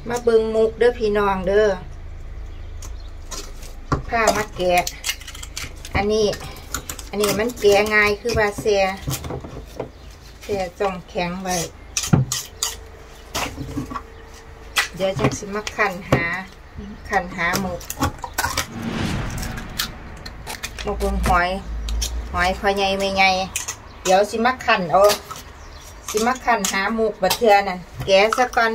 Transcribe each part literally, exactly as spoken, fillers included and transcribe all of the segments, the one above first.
มาเบิ่งมุกเด้อพี่น้องเด้อผ้ามาแกะอันนี้อันนี้มันแกะง่ายคือว่าเสียเสียจ้องแข็งไว้เดี๋ยวจังสิมาคั่นหาคั่นหาหมุกหมุกหอยหอยพอใหญ่ไม่ใหญ่เดี๋ยวสิมาคั่นเอาสิมาคั่นหาหมุกบัดเทื่อนั่นแกะซะก่อน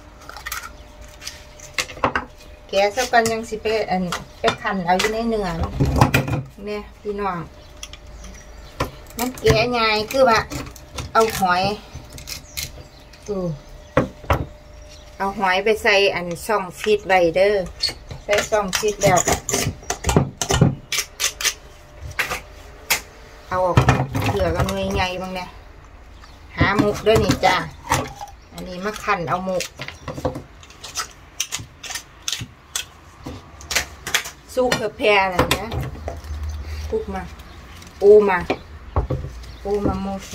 แกะซะก่อนยังสิไปอันไปคั่นเอาอยู่ในเนื้อเนี่ยพี่น้องมันแกะง่ายคือว่าเอาหอยดูเอาหอยไปใส่อันช่องฟิตไว้เด้อใส่ช่องฟิตแล้วเอาออกเกลือกันหน่วยใหญ่บ้างเนี่ยหาหมุกด้วยนี่จ้าอันนี้มาคั่นเอาหมุกสู้เพื่อแพร่อะไรเนี่ยคุกมาปูมาปูมาโมก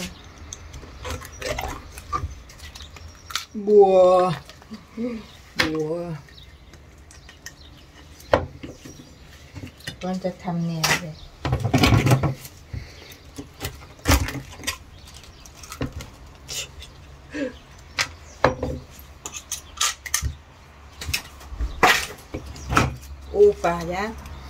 บัวบัวมันจะทำเนี่ยเลยUpa ya.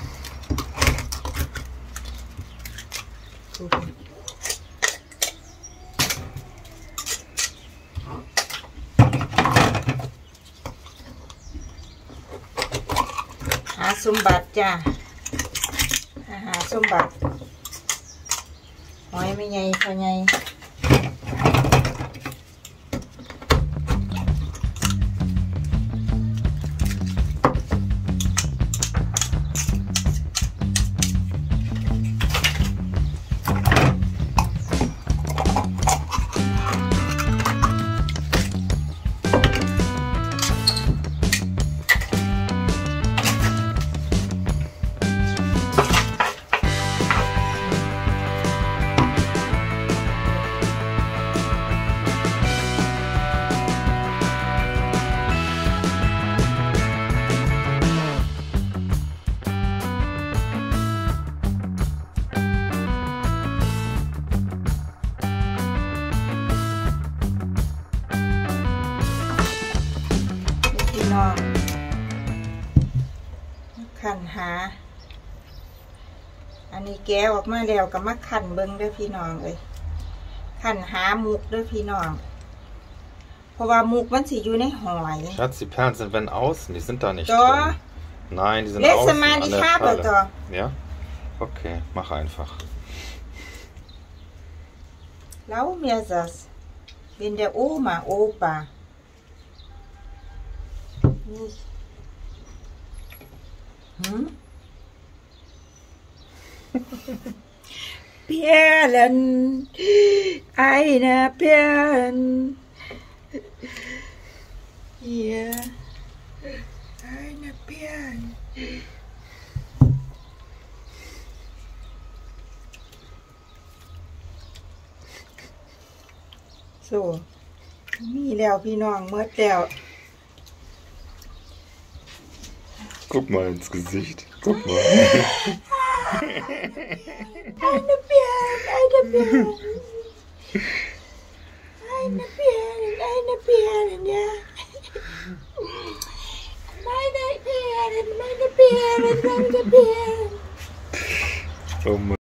Há sum bạc cha. Há sum bạc. Hỏi mới nhây thôi nhây.น้องคั่นหาอันนี้แกะออกมาแล้วก็มาคั่นเบิ่งเด้อพี่น้องเลยคั่นหามุกเด้อพี่น้องเพราะว่ามุกมันสิอยู่ในหอย Schatz, die Perlen sind wenn außen, die sind da nicht Doch. drin. Nein, die sind Letztes außen Mal an die der Farbe Perle. doch. Ja? Okay, mach einfach. Glaub mir das, wenn der Oma, Opa nicht. Hm? Perlen, eine Perlen. Hier, eine Perlen. So, มีแล้วพี่น้องเมื่อแล้ว Guck mal ins Gesicht. Guck mal. Eine Perlen, eine Perlen. Eine Perlen, eine Perlen, ja. Meine Perlen, meine Perlen, meine Perlen. Oh Mann.